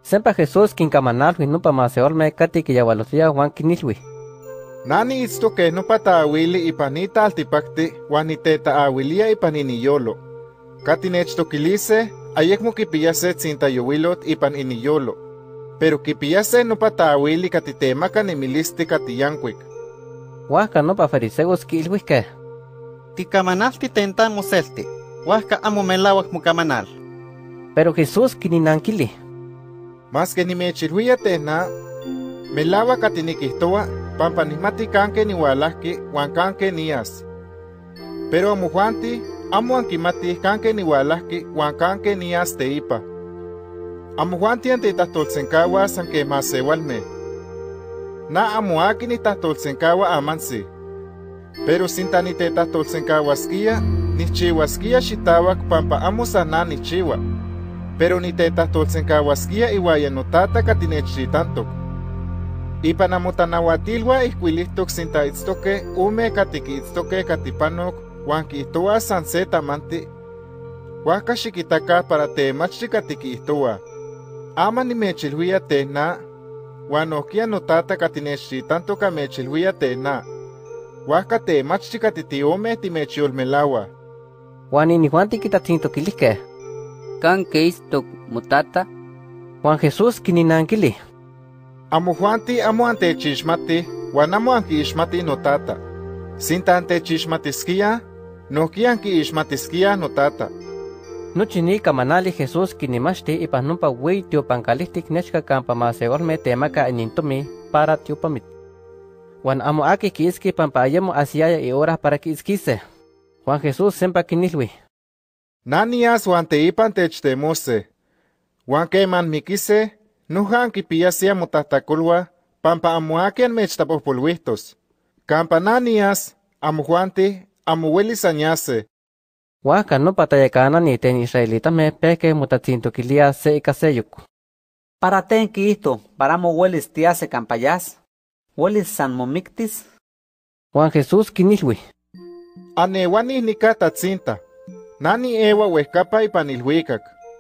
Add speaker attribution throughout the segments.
Speaker 1: Sempa Jesús quincamanalhui nopa maseolme cati quiyaualosía Juan quinilhui.
Speaker 2: Nani itztoque nopa taawili ipanita altipacti huan nitetaaawilia ipan iniyolo. Cati nechtoquilise ayekmo quipiyase tzintayowilot ipan iniyolo, pero quipiyase nopa taawili cati temaka nemilisti cati yancuic.
Speaker 1: Huasca nopa fariseos quilhuihque.
Speaker 3: Ticamanalti tenta moselti, huasca amo melauac mocamanal.
Speaker 1: Pero Jesús quininanquili.
Speaker 2: Mas que nimechilhuia tehna, melauac cati niquihtoa pampa nihmati canque nihualahqui huan canque nias. Pero amojuanti amo anquimatih canque nihualahqui huan canque nias teipa. Amojuanti antitahtolsencahuas anque maseualmeh. Na amo aqui nitahtolsencaua amansi. Pero sinta nitetahtolsencahuasquia, nichihuasquia xitauac pampa amo sana nichiua. Pero nitetahtolsencahuasquia iuaya notata cati nechxitantoc. Ipan amotanauatilua ihcuilihtoc sinta itztoque ume cati quiitztoque catipanoc huan quihtoa san se tamanti. Huasca xiquitaca para temachti cati quihtoa. Ama nimechilhuia tehna, huan ohkia notata cati nechxitantoc amechilhuia tehna. Huasca temachti cati tiome timechyolmelaua.
Speaker 1: Juan inihuan tiquitatzintoquilihque.
Speaker 4: Canque istok mutata.
Speaker 1: Juan Jesús quininanquili.
Speaker 2: Amojuanti amo antechixmati, huan amo anquiixmati notata. Sinta antechixmatisquia, nohkia anquiixmatisquia notata.
Speaker 1: Nochi ni camanali Jesús quinimachti ipan nompa uey tiopancalihtic nechca campa maseolme temaka inintomi para tiopamit. Juan amo aki quiisqui pampa ayemo asiaya y hora para quiisquise. Juan Jesús sempa quinilhui.
Speaker 2: Nanias huan teipan techtemose. Huan queman miquise, noja anquipiasia motahtacolua, pampa amo aki anmechtapopoluihtos. Campa nanias, amojuanti, amo huelis añase.
Speaker 1: Huasca nopa tayacanani ten israelitame peke mutatzintoquilia se icaseyuc.
Speaker 3: Para tenki isto, para mo huelis tiase campayas, huelis san momictis.
Speaker 1: Juan Jesús quinilhui.
Speaker 2: Anewani nika tatzinta. Nani ewa huescapa ipan ilhuicac.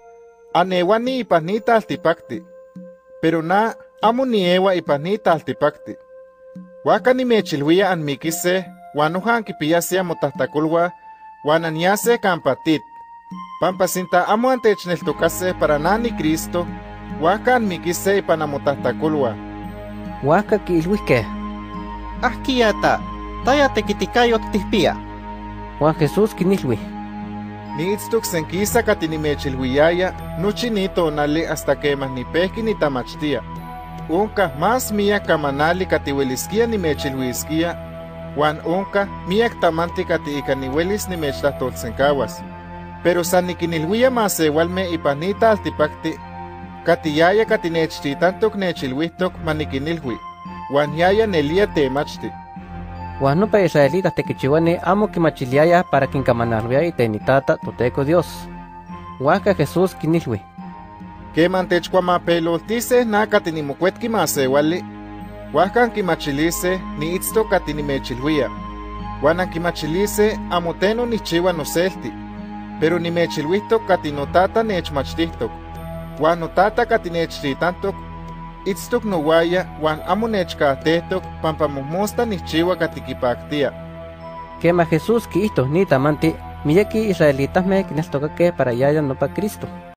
Speaker 2: Anewani ipan nita altipacti. Pero na amo ni ewa ipan nita altipacti. Huasca nimechilhuia anmiquise, huan noja anquipiasia motahtacolua, huan anyase campatit. Pampa sinta amo antechneltocase para nani Cristo, huasca anmiquise ipan amotahtacolua.
Speaker 1: Huasca quilhuihque.
Speaker 3: Ahquiata, taya tequiticayo actihpia.
Speaker 1: Juan Jesús quinilhui.
Speaker 2: Niitztoc senquisa cati nimechilhuiaya, nochi nitonali hasta quemas nipehki nitamachtia. Onca más miak camanali cati huelisquia nimechilhuisquia, huan onca miak tamanti cati ica nihuelis nimechtlahtolsencahuas. Pero san niquinilhuia maseualme ipan nita altipacti, cati yaya cati nechtitantoc nechilhuihtoc maniquinilhui, huan yaya nelia temachti.
Speaker 1: Juan nopa israelitas tequichiuani amo quimachiliaya para quincamanalhuia itenitata toteco Dios. Huasca Jesús quinilhui.
Speaker 2: Queman techcuamapeloltise na cati nimocuetqui maseuali, huasca anquimachilise niitztoc cati nimechilhuia. Huan anquimachilise amo teno nichiua noselti, pero nimechilhuihtoc cati notata nechmachtihtoc. Huan notata cati nechtitantoc, itztoc nowaya huan amo nechcahtehtoc pampa mohmosta nichiua cati quipactia.
Speaker 1: Quema Jesús quihto ni tamanti, miyeki israelitasme quineltocaque para yaya nopa Cristo.